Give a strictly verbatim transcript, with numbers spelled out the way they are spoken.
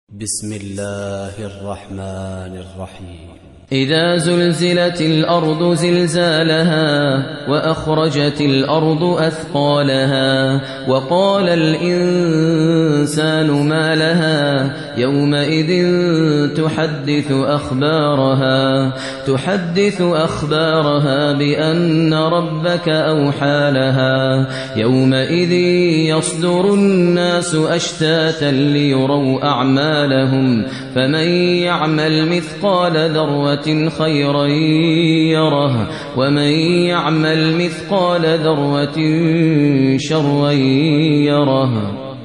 بسم الله الرحمن الرحيم. إذا زلزلت الأرض زلزالها وأخرجت الأرض أثقالها وقال الإنسان ما لها يومئذ تحدث أخبارها تحدث أخبارها بأن ربك أوحى لها يومئذ يصدر الناس أشتاتا ليروا أعمالهم فمن يعمل مثقال ذرة خيرا يره ومن يعمل مثقال ذرة شرا يره.